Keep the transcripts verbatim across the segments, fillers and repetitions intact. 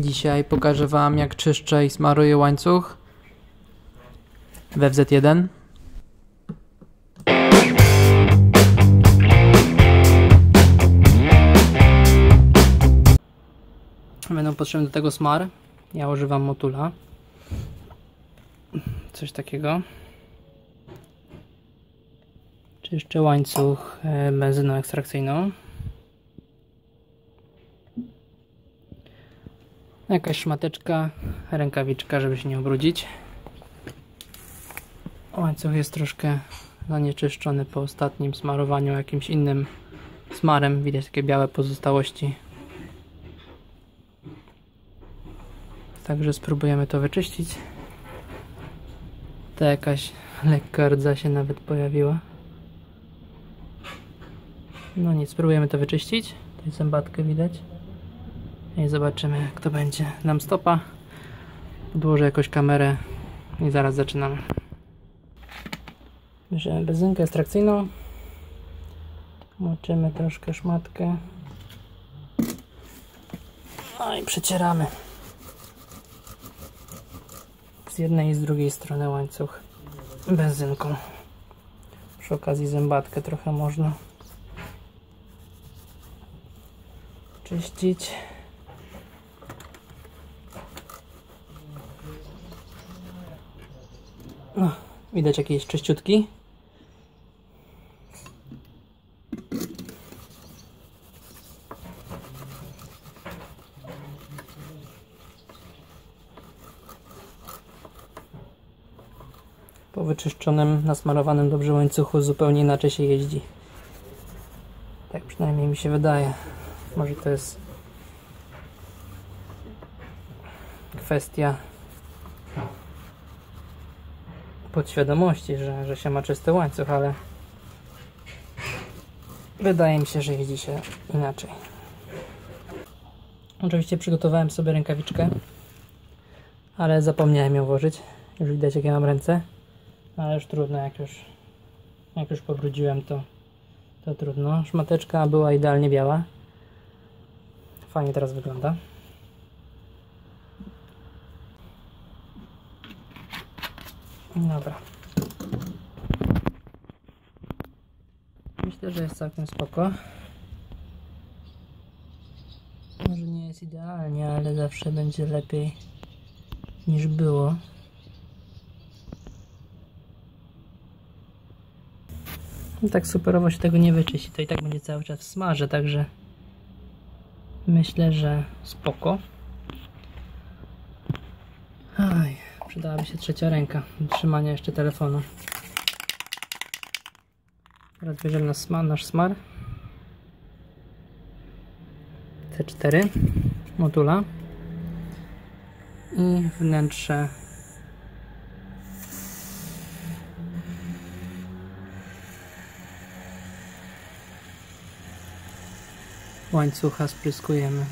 Dzisiaj pokażę Wam, jak czyszczę i smaruję łańcuch w F Z jeden. Będą potrzebne do tego smar. Ja używam Motula. Coś takiego. Czyszczę łańcuch benzyną ekstrakcyjną. Jakaś szmateczka, rękawiczka, żeby się nie ubrudzić. Łańcuch jest troszkę zanieczyszczony po ostatnim smarowaniu jakimś innym smarem. Widać takie białe pozostałości. Także spróbujemy to wyczyścić. Ta jakaś lekka rdza się nawet pojawiła. No nic, spróbujemy to wyczyścić. Tutaj zębatkę widać. I zobaczymy, jak to będzie. Dam stopa, podłożę jakąś kamerę i zaraz zaczynamy. Bierzemy benzynkę ekstrakcyjną, moczymy troszkę szmatkę, no i przecieramy z jednej i z drugiej strony łańcuch benzynką. Przy okazji zębatkę trochę można czyścić. No, widać jakiś czyściutki. Po wyczyszczonym, nasmarowanym dobrze łańcuchu zupełnie inaczej się jeździ. Tak przynajmniej mi się wydaje. Może to jest kwestia podświadomości, że, że się ma czysty łańcuch, ale wydaje mi się, że jeździ się inaczej. Oczywiście przygotowałem sobie rękawiczkę, ale zapomniałem ją włożyć. Już widać, jakie mam ręce, ale już trudno, jak już, jak już pobrudziłem, to, to trudno. Szmateczka była idealnie biała. Fajnie teraz wygląda. Dobra. Myślę, że jest całkiem spoko. Może nie jest idealnie, ale zawsze będzie lepiej niż było. No tak superowo się tego nie wyczyści, to i tak będzie cały czas w smarze, także myślę, że spoko. Aj, przydałaby się trzecia ręka do trzymania jeszcze telefonu. Teraz bierzemy nasz smar, nasz smar. C cztery Motula i wnętrze łańcucha spryskujemy.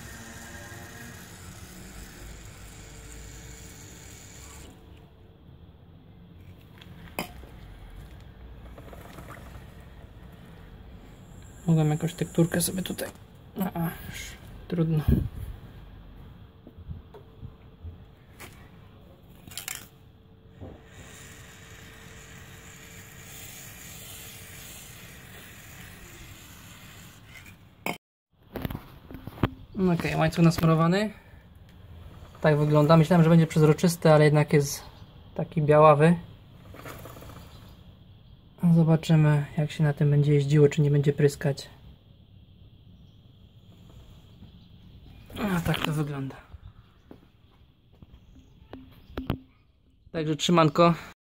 Mogłem jakąś tekturkę sobie tutaj. A, już trudno. Ok, łańcuch nasmarowany. Tak wygląda. Myślałem, że będzie przezroczysty, ale jednak jest taki białawy. Zobaczymy, jak się na tym będzie jeździło, czy nie będzie pryskać. A tak to wygląda. Także trzymanko.